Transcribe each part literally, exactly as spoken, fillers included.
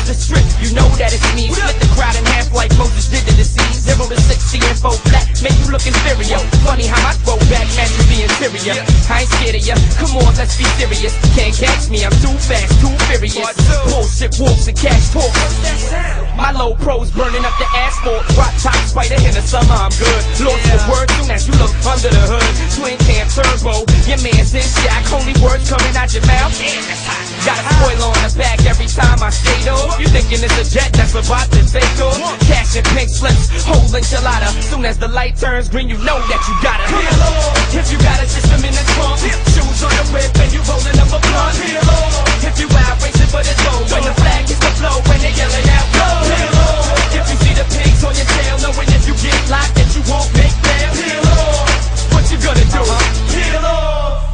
is the strip, you know that it's me. Split the crowd in half like Moses did to the sea. Zero to sixty and four flat, make you look inferior. Funny how my throwback matches the interior. I ain't scared of ya, come on, let's be serious. Can't catch me, I'm too fast, too furious. Bullshit wolves and cash talk. My low pros burning up the asphalt. Drop top spider in the summer, I'm good. Lost the word soon as you look under the hood. Twin cam turbo, your man's in shack. Only words coming out your mouth. Got a spoiler on the back every time I skate off. You thinking it's a jet that's about to take off? Cash and pink slips, whole enchilada. Soon as the light turns green, you know that you gotta feel off. If you got a system in the trunk, shoes on the whip and you rolling up a blunt. Feel off. If you out racing for the dough, when the flag is the flow, when they yelling out go. Feel off. If you see the pigs on your tail, knowing if you get locked that you won't make bail. Feel off. What you gonna do? Feel off.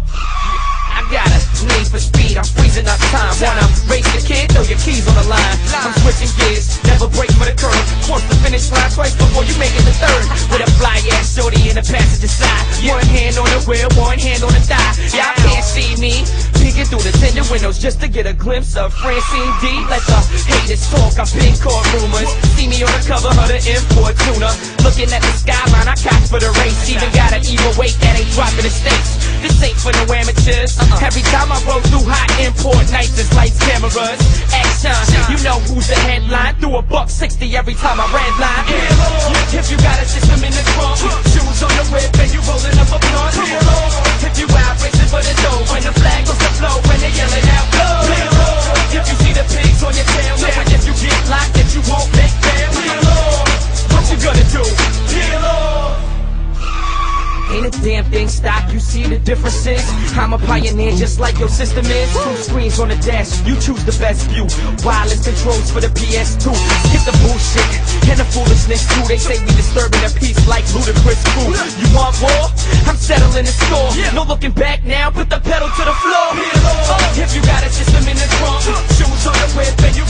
I got a need for speed, I'm freezing up time. Wanna race the kid, throw your keys on the line. I'm switching gears, never break for the curve. Cross the finish line twice before you make it the third. With a fly ass shorty in the passenger side. One hand on the wheel, one hand on the thigh. Y'all can't see me peeking through the tinted windows just to get a glimpse of Francine D. Let the haters talk, I'm big court rumors. See me on the cover of the import tuna. Looking at the skyline, I cock for the race. Even got an evil weight that ain't dropping the stakes. This ain't for no amateurs. Every time I roll through hot import nights, it's lights, cameras, action. You know who's the headline. Through a buck sixty every time I red line. If you got a system in the trunk, shoes on the whip and you rolling up a blunt. If you out racing for the dough, when the flag goes to flow, when they yelling out go. If you see the pigs on your tail, knowing if you get locked that you won't make bail. What you gonna do? Peel off. Ain't a damn thing stock, you see the differences. I'm a pioneer just like your system is. Two screens on the dash, you choose the best view. Wireless controls for the P S two. Skip the bullshit and the foolishness too. They say we disturbing the peace like Ludacris crew. You want war? I'm settling the score. No looking back now, put the pedal to the floor. If you got a system in the trunk, shoes on the whip and you